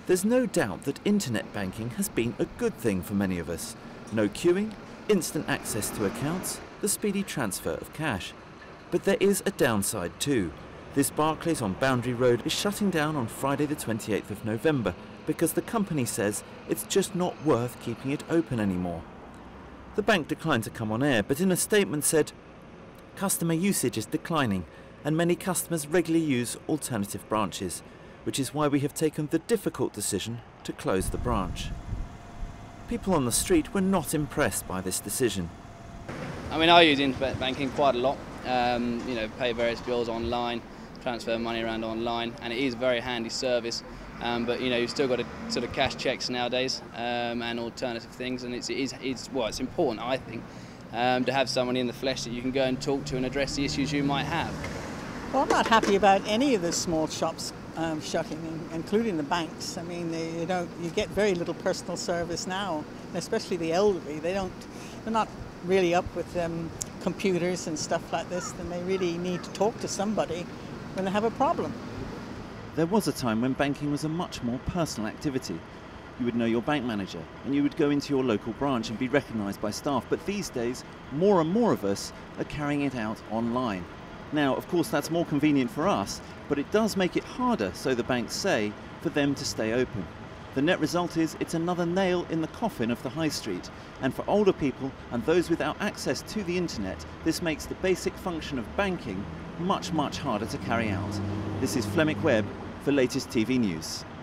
There's no doubt that internet banking has been a good thing for many of us. No queuing, instant access to accounts, the speedy transfer of cash. But there is a downside too. This Barclays on Boundary Road is shutting down on Friday the 28th of November because the company says it's just not worth keeping it open anymore. The bank declined to come on air, but in a statement said, "Customer usage is declining and many customers regularly use alternative branches, which is why we have taken the difficult decision to close the branch." People on the street were not impressed by this decision. I mean, I use internet banking quite a lot. Pay various bills online, transfer money around online, and it is a very handy service. But you've still got to sort of cash checks nowadays and alternative things, and it's important, I think, to have someone in the flesh that you can go and talk to and address the issues you might have. Well, I'm not happy about any of the small shops shutting, including the banks. I mean, you get very little personal service now, especially the elderly. They're not really up with computers and stuff like this, and they really need to talk to somebody when they have a problem. There was a time when banking was a much more personal activity. You would know your bank manager and you would go into your local branch and be recognised by staff, but these days more and more of us are carrying it out online. Now, of course, that's more convenient for us, but it does make it harder, so the banks say, for them to stay open. The net result is it's another nail in the coffin of the high street, and for older people and those without access to the internet, this makes the basic function of banking much, much harder to carry out. This is Flemmich Webb for Latest TV News.